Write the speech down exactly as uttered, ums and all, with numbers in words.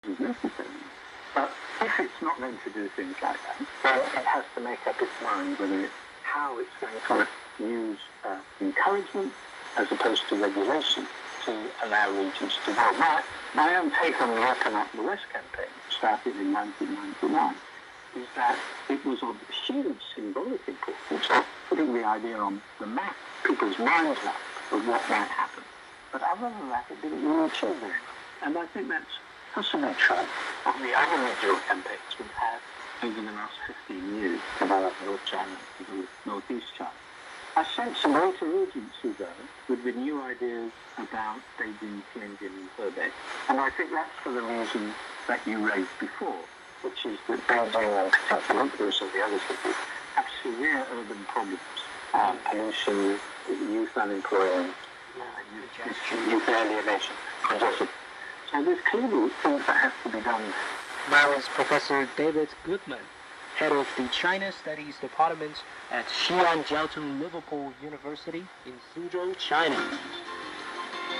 is necessary. But if it's not going to do things like that, then it has to make up its mind whether it, how it's going to use uh, encouragement as opposed to regulation to allow regions to grow. My, my own take on the Open Up the West campaign, started in nineteen ninety-nine, is that it was of huge symbolic importance of putting the idea on the map, people's minds up of what might happen. But other than that, it didn't really achieve very much. And I think that's possibly true of the other regional campaigns we've had over the last fifteen years about North China and Northeast China. I sense a greater urgency, though, with the new ideas about Beijing, Tianjin, and Hebei. And I think that's for the reason that you raised before, which is that Beijing and particularly, but also the other cities, have severe urban problems. Um, pollution, youth unemployment, uh, youth alienation, congestion. So there's clearly things that have to be done. That was Professor David Goodman, head of the China Studies Department at Xi'an Jiaotong Liverpool University in Suzhou, China.